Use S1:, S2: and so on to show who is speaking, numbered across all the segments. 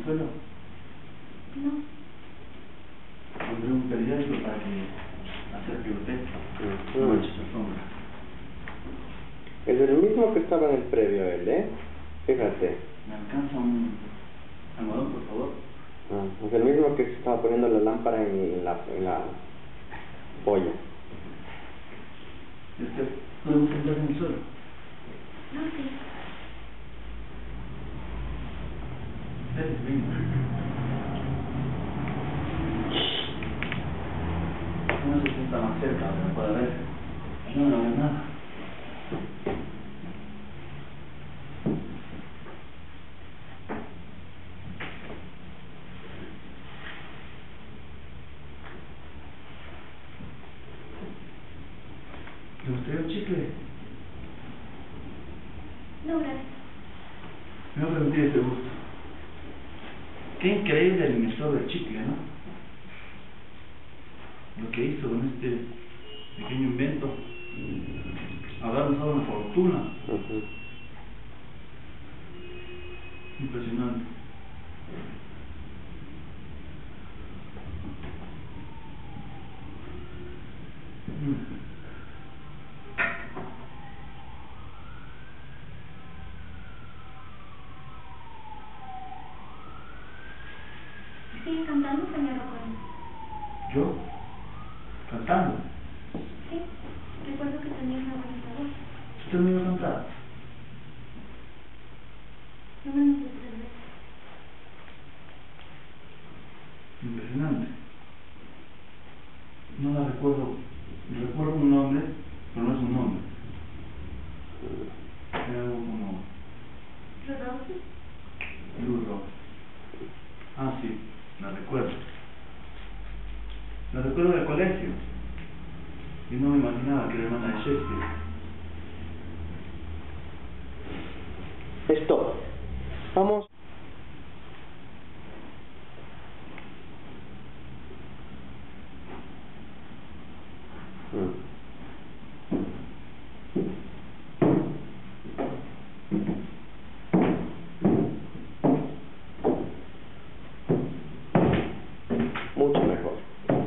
S1: suelo?
S2: No.
S1: Pondré un periódico para que acerque usted. No manches la sombra.
S3: Es el mismo que estaba en el previo, él, Fíjate.
S1: ¿Me alcanza un almohadón, por favor?
S3: Es el mismo que estaba poniendo la lámpara en la olla.
S1: ¿Podemos sentar en el suelo?
S2: No, sí.
S1: Venga. No se sienta más cerca, pero puede ver. Yo no veo nada. ¿Le gustaría un chicle?
S2: No, gracias.
S1: No permití ese gusto. Qué increíble el inventor del chicle, ¿no? Lo que hizo con este pequeño invento. Habrá usado una fortuna. Impresionante.
S2: ¿Sigue cantando, señor Ocon?
S1: ¿Yo? ¿Cantando?
S2: Sí. Recuerdo que tenía una bonita voz.
S1: ¿Usted me iba a cantar?
S2: No menos de 3 veces.
S1: Impresionante. No la recuerdo. Recuerdo un nombre, pero no es un nombre. Era algo como...
S2: ¿Rodolfo?
S1: Luro. Ah, sí, la recuerdo. La recuerdo del colegio. Y no me imaginaba que era hermana de Shakespeare.
S3: Stop. Vamos. Mucho mejor.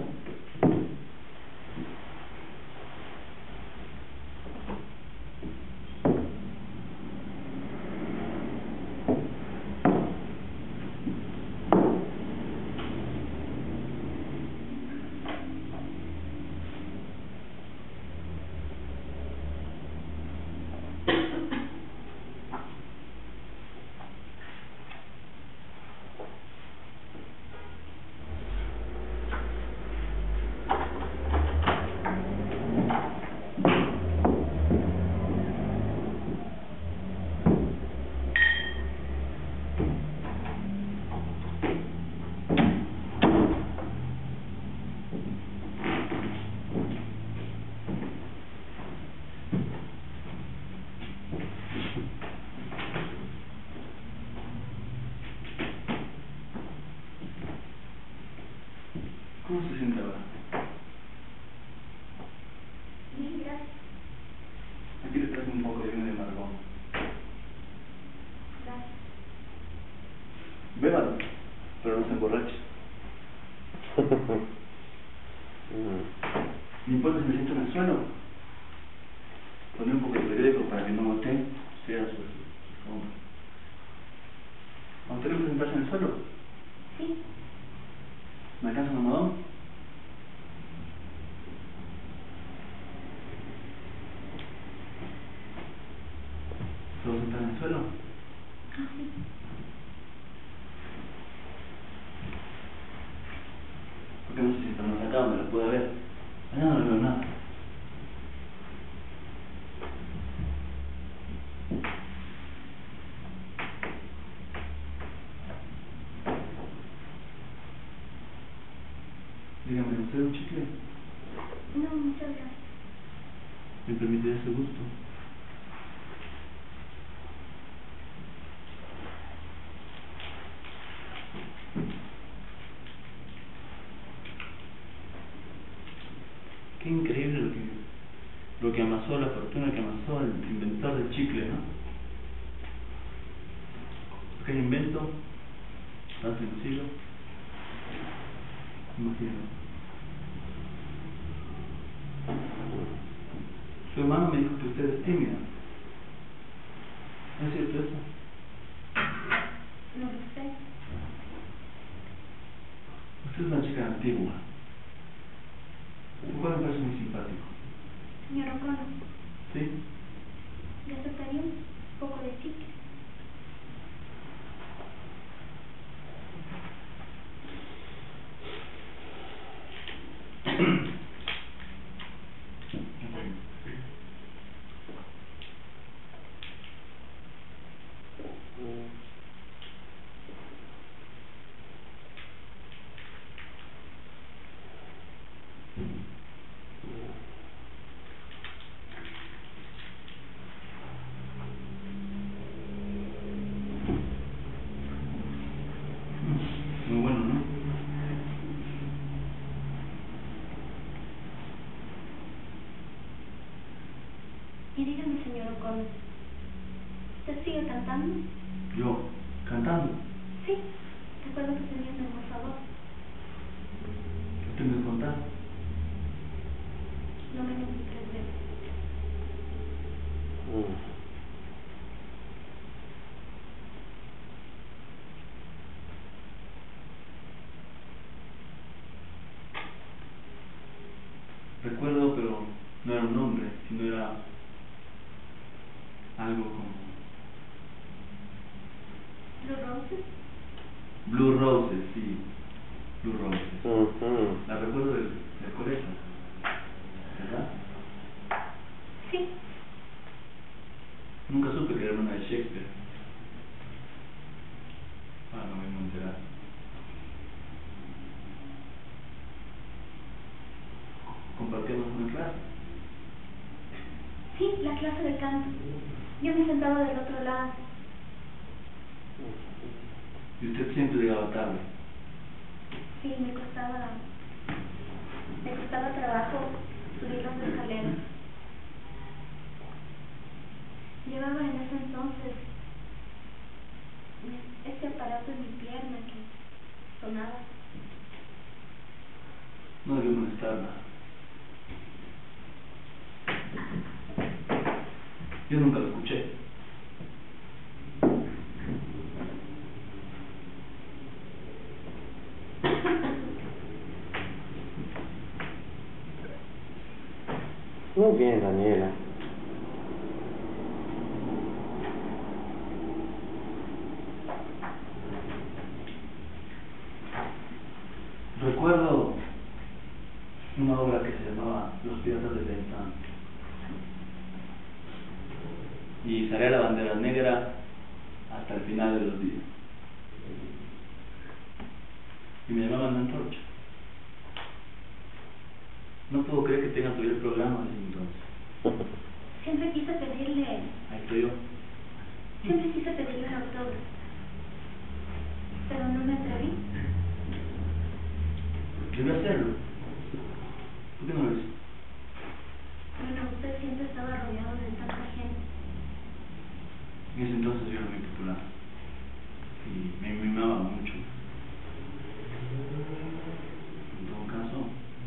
S1: ¿Cómo se siente ahora?
S2: Bien, gracias.
S1: Aquí le traje un poco de vino de Margón.
S2: Gracias.
S1: Bébalo, pero no se emborrache. No importa si me siento en el suelo. Poner un poco de periódico para que no note sea su sombra. ¿A usted le gusta sentarse en el suelo?
S2: Sí.
S1: ¿Me alcanza un almohadón? ¿Puedo sentar en el suelo?
S2: Ah, sí.
S1: ¿Por qué no se sienta más acá donde lo pueda ver? Allá no le veo nada. Dígame, ¿usted un chicle?
S2: No, muchas gracias.
S1: ¿Me permite ese gusto? Qué increíble lo que amasó, la fortuna que amasó el inventor del chicle, ¿no? Aquel invento Más sencillo. Imagino. Su hermano me dijo que usted es tímida. ¿No es cierto eso?
S2: No lo sé.
S1: Usted es una chica antigua. Igual me parece muy simpático.
S2: Señor O'Connor,
S1: ¿Sí?
S2: ¿le aceptaría un poco de chicle?
S1: Muy bueno, ¿no?
S2: Y dígame, señor O'Connor, ¿usted sigue cantando?
S1: Yo, cantando.
S2: Sí, recuerdo que tenía un hermoso favor.
S1: Usted me contaba.
S2: No menos de 3 veces.
S1: Recuerdo, pero no era un nombre, sino era algo como
S2: ¿Blue Roses?
S1: Blue Roses, sí. Blue Roses. La recuerdo del colegio, ¿verdad?
S2: Sí.
S1: Nunca supe que era una de Shakespeare. No me voy a enterar. Compartíamos una clase.
S2: Sí, la clase de canto. Yo me sentaba del otro lado.
S1: Y usted siempre llegaba tarde.
S2: Sí, me costaba trabajo subir las escaleras. Llevaba en ese entonces este aparato en mi pierna que sonaba.
S1: No debió molestarla. Yo nunca lo escuché.
S3: Muy bien, Daniela.
S1: Recuerdo una obra que se llamaba Los Piratas de Pentán. Y salía la bandera negra hasta el final de los días. Y me llamaban la antorcha. No puedo creer que tenga todavía el programa desde entonces.
S2: Siempre quise pedirle un autógrafo, pero no me atreví.
S1: Debe hacerlo. ¿Por qué no lo hizo?
S2: Bueno, usted siempre estaba rodeado de tanta gente.
S1: En ese entonces yo era muy popular. Y me mimaba mucho. En todo caso,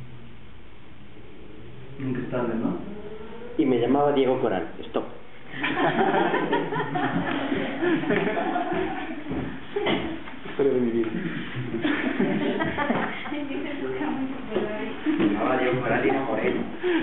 S1: nunca es tarde, ¿no?
S3: Y me llamaba Diego Coral. Stop. Historia de mi vida.
S4: Me llamaba Diego Coral y no Moreno.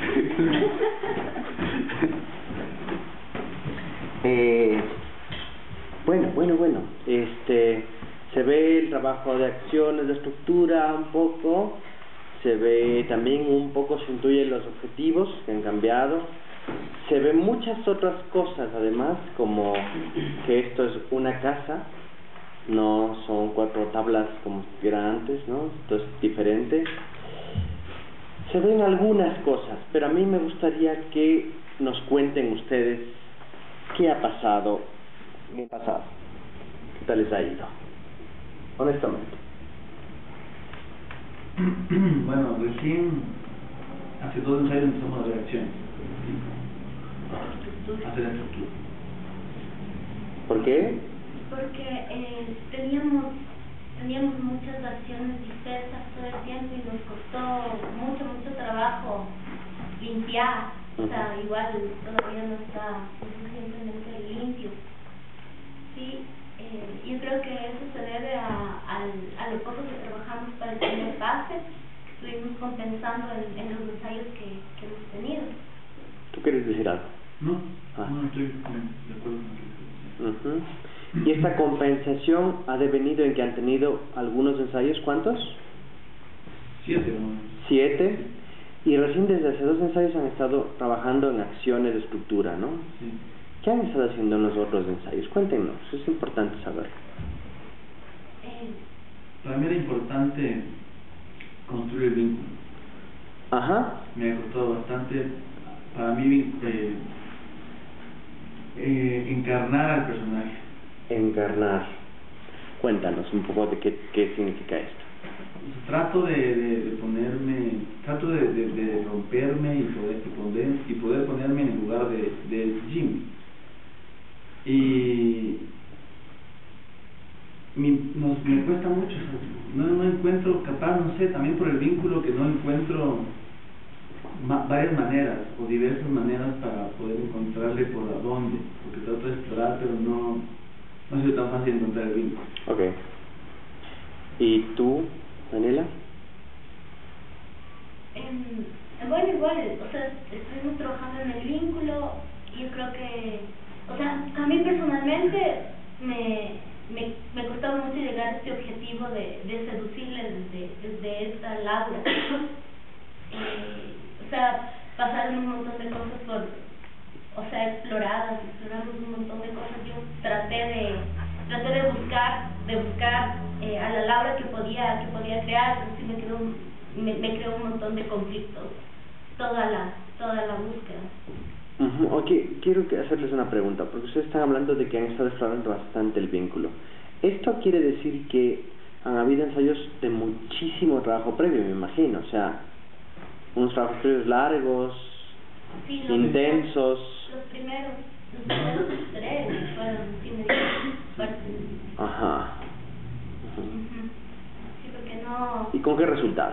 S3: Bueno. Se ve el trabajo de acciones, de estructura un poco. Se ve también un poco, se intuyen los objetivos que han cambiado. Se ven muchas otras cosas además, como que esto es una casa, no son 4 tablas como era antes, ¿no? Esto es diferente. Se ven algunas cosas, pero a mí me gustaría que nos cuenten ustedes qué ha pasado en el pasado. ¿Qué tal les ha ido? Honestamente.
S1: Bueno, recién hace 2 años empezamos a ver acciones. Hacer la estructura.
S3: ¿Por qué?
S2: Porque teníamos teníamos muchas versiones dispersas todo el tiempo y nos costó mucho trabajo limpiar. O sea, igual todavía no está suficientemente limpio. Sí, yo creo que eso se debe a lo poco que trabajamos para el primer pase, que estuvimos compensando en los ensayos que hemos tenido.
S3: ¿Tú quieres decir algo?
S1: No, no estoy de acuerdo con lo que dices.
S3: ¿Y esta compensación ha devenido en que han tenido algunos ensayos? ¿Cuántos?
S1: 7, ¿no?
S3: 7. Y recién desde hace 2 ensayos han estado trabajando en acciones de estructura, ¿no?
S1: Sí.
S3: ¿Qué han estado haciendo en los otros ensayos? Cuéntenos, es importante saberlo.
S1: Para mí era importante construir el vínculo.
S3: Ajá.
S1: Me ha costado bastante, para mí, encarnar al personaje.
S3: Encarnar. Cuéntanos un poco de qué significa esto.
S1: Trato de ponerme, trato de romperme y poder ponerme en el lugar de Jim. Y me cuesta mucho, no encuentro capaz, no sé, también por el vínculo que no encuentro varias maneras o diversas maneras para poder encontrarle por a dónde, porque trato de explorar, pero no ha sido tan fácil encontrar el vínculo.
S3: Ok. ¿Y tú, Daniela?
S2: Bueno, igual, o sea, estuvimos trabajando en el vínculo y yo creo que, o sea, a mí personalmente me costaba mucho llegar a este objetivo de seducirle desde esta Laura. O sea, pasaron un montón de cosas exploramos un montón de cosas. Yo traté de buscar a la Laura que podía crear, pero sí me creó un montón de conflictos toda la búsqueda.
S3: Ok, quiero hacerles una pregunta, porque ustedes están hablando de que han estado explorando bastante el vínculo. ¿Esto quiere decir que han habido ensayos de muchísimo trabajo previo, me imagino? O sea, unos trabajos previos largos,
S2: sí,
S3: intensos.
S2: Los primeros 3 fueron fuertes.
S3: Ajá.
S2: Sí, porque no...
S3: ¿Y con qué resultado?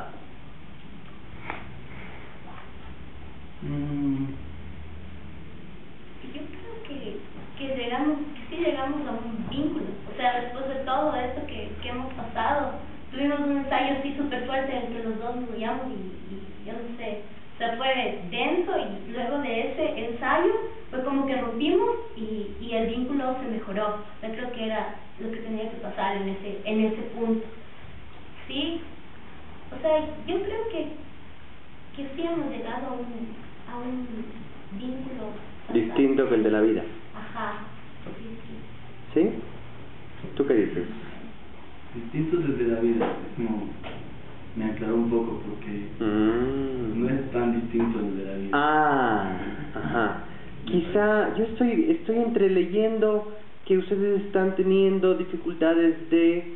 S2: Yo creo que sí llegamos a un vínculo. O sea, después de todo esto que hemos pasado, tuvimos un ensayo así súper fuerte en el que los dos nos veíamos y yo no sé, o sea, fue denso, y luego de ese ensayo fue como que rompimos y el vínculo se mejoró. Yo creo que era lo que tenía que pasar en ese punto. Sí, o sea, yo creo que sí hemos llegado a un vínculo
S3: distinto que el de la vida.
S2: Ajá,
S3: sí. ¿Sí? ¿Tú qué dices?
S1: Distinto desde la vida, es como me aclaró un poco porque no es tan distinto desde la vida.
S3: Ajá. Quizá yo estoy entreleyendo que ustedes están teniendo dificultades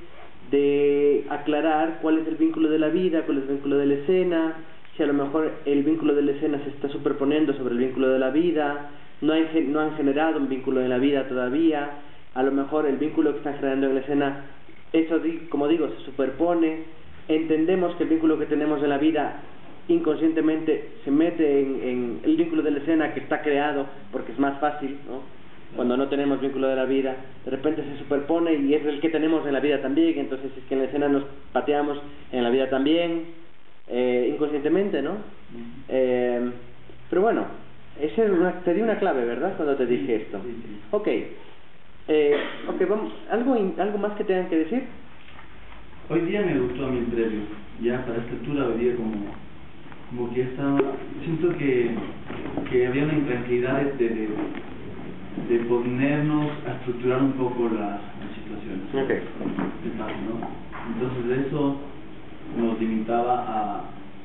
S3: de aclarar cuál es el vínculo de la vida, cuál es el vínculo de la escena, si a lo mejor el vínculo de la escena se está superponiendo sobre el vínculo de la vida, no han generado un vínculo en la vida todavía, a lo mejor el vínculo que están generando en la escena, eso como digo, se superpone, entendemos que el vínculo que tenemos en la vida inconscientemente se mete en el vínculo de la escena que está creado porque es más fácil, ¿no? Cuando no tenemos vínculo de la vida, de repente se superpone y es el que tenemos en la vida también, entonces es que en la escena nos pateamos en la vida también, inconscientemente, ¿no? Pero bueno, te di una clave, ¿verdad? Cuando te dije esto. Ok, vamos, ¿algo más que tengan que decir?
S1: Hoy día me gustó a mí el previo, ya para esta altura hoy día como que estaba, siento que había una intranquilidad de ponernos a estructurar un poco las situaciones.
S3: Okay.
S1: ¿No? Entonces eso nos limitaba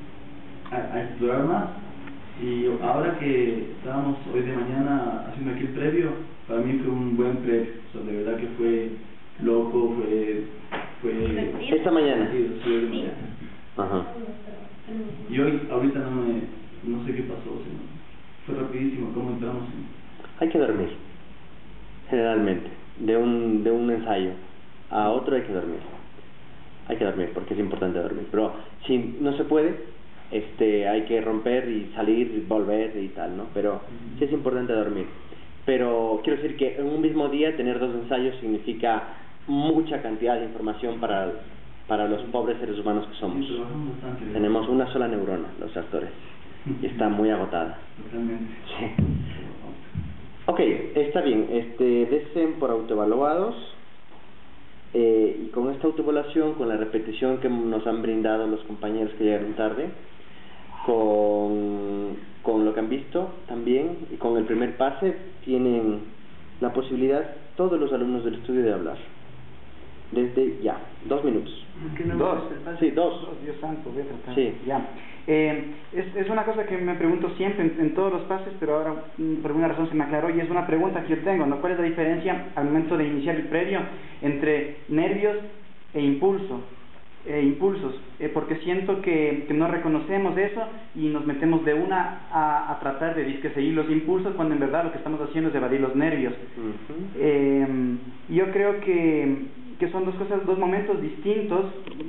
S1: a explorar más, y ahora que estábamos hoy de mañana haciendo aquí el previo, para mí fue un buen previo, o sea, de verdad que fue loco, fue
S3: esta mañana.
S1: Sí, de mañana.
S3: Ajá.
S1: Y hoy, ahorita no sé qué pasó, o sea, fue rapidísimo cómo entramos
S3: Hay que dormir, generalmente, de un ensayo a otro hay que dormir. hay que dormir, porque es importante dormir. Pero si no se puede, hay que romper y salir y volver y tal, ¿no? Pero sí es importante dormir. Pero quiero decir que en un mismo día tener 2 ensayos significa mucha cantidad de información para los pobres seres humanos que somos. Tenemos una sola neurona, los actores, y está muy agotada.
S1: Totalmente.
S3: Sí. Ok, está bien. Desen por autoevaluados, y con esta autoevaluación, con la repetición que nos han brindado los compañeros que llegaron tarde, con lo que han visto también, y con el primer pase, tienen la posibilidad todos los alumnos del estudio de hablar. Desde ya, 2 minutos.
S4: ¿Dos?
S3: Sí, 2.
S4: Dios santo, voy a tratar.
S3: Sí.
S4: Ya. Es una cosa que me pregunto siempre en todos los pases, pero ahora por alguna razón se me aclaró y es una pregunta que yo tengo, ¿no? ¿Cuál es la diferencia al momento de iniciar el previo entre nervios e impulsos? Porque siento que no reconocemos eso y nos metemos de una a tratar de seguir los impulsos, cuando en verdad lo que estamos haciendo es evadir los nervios. Yo creo que son dos momentos distintos,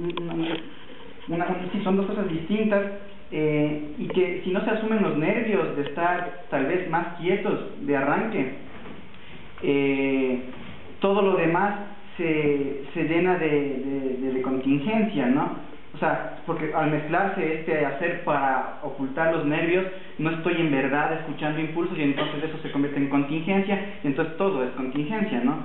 S4: sí, son 2 cosas distintas, y que si no se asumen los nervios de estar tal vez más quietos de arranque, todo lo demás se llena de contingencia, ¿no? O sea, porque al mezclarse hacer para ocultar los nervios, no estoy en verdad escuchando impulsos y entonces eso se convierte en contingencia, y entonces todo es contingencia, ¿no?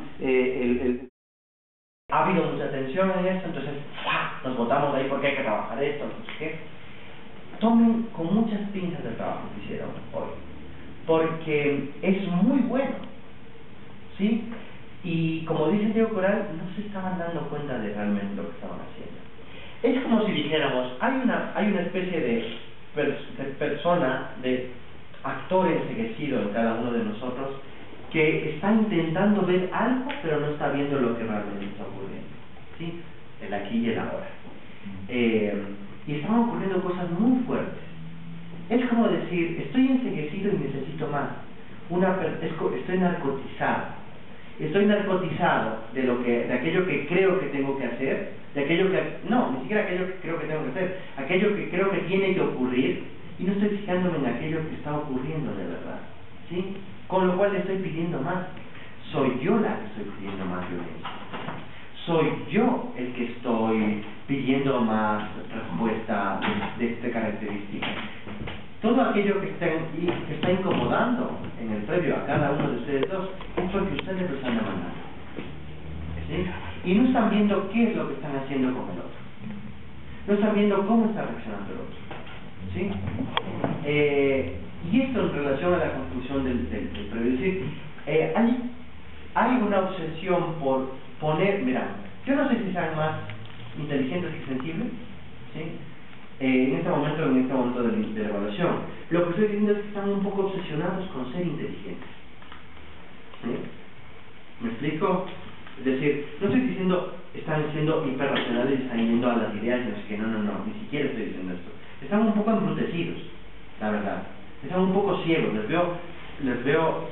S5: Ha habido mucha tensión en esto, entonces nos botamos de ahí porque hay que trabajar esto, no sé qué. Tomen con muchas pinzas el trabajo que hicieron hoy, porque es muy bueno, ¿sí? Y como dice Diego Coral, no se estaban dando cuenta de realmente lo que estaban haciendo. Es como si dijéramos, hay una especie de persona, de actor enseguecido en cada uno de nosotros, que está intentando ver algo, pero no está viendo lo que realmente está ocurriendo, ¿sí? El aquí y el ahora. Y están ocurriendo cosas muy fuertes. Es como decir, estoy enseguecido y necesito más. Estoy narcotizado. Estoy narcotizado de aquello que creo que tengo que hacer, ni siquiera aquello que creo que tengo que hacer, aquello que creo que tiene que ocurrir, y no estoy fijándome en aquello que está ocurriendo de verdad, ¿sí? Con lo cual le estoy pidiendo más. Soy yo la que estoy pidiendo más violencia. Soy yo el que estoy pidiendo más respuesta de esta característica. Todo aquello que está incomodando en el previo a cada uno de ustedes dos es porque ustedes lo están demandando, ¿sí? Y no están viendo qué es lo que están haciendo con el otro. No están viendo cómo está reaccionando el otro, ¿sí? Y esto en relación a la conclusión del previo. Es decir, hay una obsesión por poner, mira, yo no sé si sean más inteligentes que sensibles, ¿sí? En este momento de la evaluación, lo que estoy diciendo es que están un poco obsesionados con ser inteligentes, ¿sí? ¿Me explico? Es decir, no estoy diciendo están siendo hiperracionales y están yendo a las ideas y no sé qué, no, ni siquiera estoy diciendo esto. Están un poco embrutecidos, la verdad. Están un poco ciegos, les veo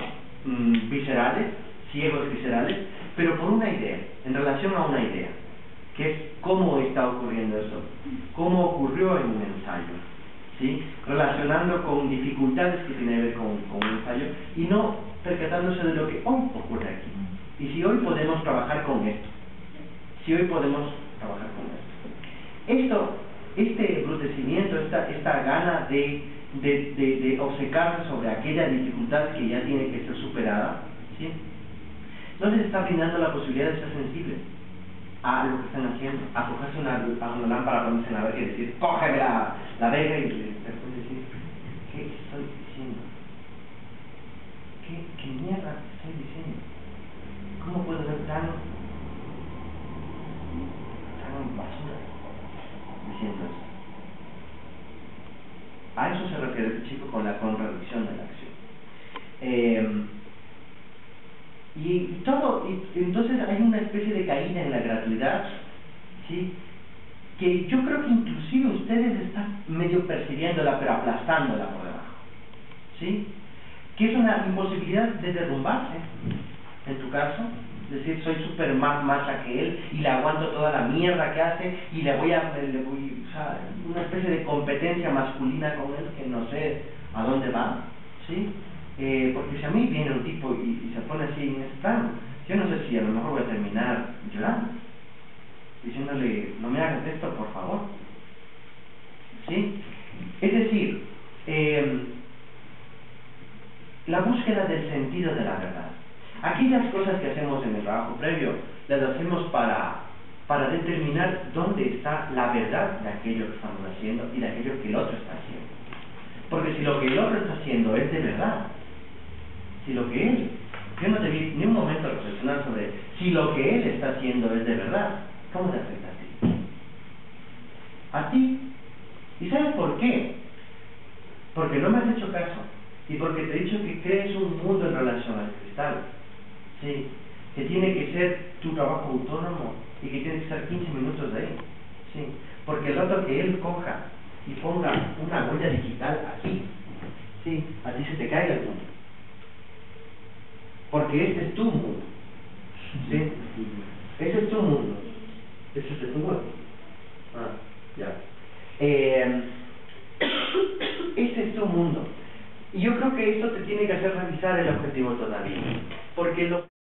S5: ciegos viscerales, pero por una idea, en relación a una idea, que es cómo está ocurriendo eso, cómo ocurrió en un ensayo, ¿sí? Relacionando con dificultades que tiene que ver con un ensayo y no percatándose de lo que hoy ocurre aquí. Y si hoy podemos trabajar con esto, este embrutecimiento, esta gana de obcecarse sobre aquella dificultad que ya tiene que ser superada, ¿sí? No les está brindando la posibilidad de ser sensibles a lo que están haciendo, a cogerse una lámpara, ponerse en la verga y decir, cógeme la verga, y después decir, ¿qué estoy diciendo? ¿Qué mierda estoy diciendo? ¿Cómo puedo ser tan basura diciendo eso? A eso se refiere este chico con la contradicción de la acción. Y entonces hay una especie de caída en la gratuidad, ¿sí? Que yo creo que inclusive ustedes están medio percibiéndola, pero aplastándola por debajo, ¿sí? Que es una imposibilidad de derrumbarse, en tu caso, Es decir, soy súper más macha que él y le aguanto toda la mierda que hace y le voy, o sea, una especie de competencia masculina con él que no sé a dónde va, ¿sí? Porque si a mí viene un tipo y se pone así en ese plan, yo no sé si a lo mejor voy a terminar llorando, diciéndole, no me hagas esto, por favor, ¿sí? Es decir, la búsqueda del sentido de la verdad. Aquellas cosas que hacemos en el trabajo previo, las hacemos para determinar dónde está la verdad de aquello que estamos haciendo y de aquello que el otro está haciendo. Porque si lo que el otro está haciendo es de verdad, si lo que él, yo no te vi ni un momento reflexionar sobre si lo que él está haciendo es de verdad, ¿cómo te afecta a ti? A ti. ¿Y sabes por qué? Porque no me has hecho caso y porque te he dicho que crees un mundo en relación al cristal, sí, que tiene que ser tu trabajo autónomo y que tiene que estar 15 minutos de ahí, sí, porque el rato que él coja y ponga una huella digital aquí, sí, a ti se te cae el mundo, porque este es tu mundo, sí, ese es tu mundo, ese es tu mundo, ya. Ese es tu mundo. Y yo creo que esto te tiene que hacer revisar el objetivo todavía. Porque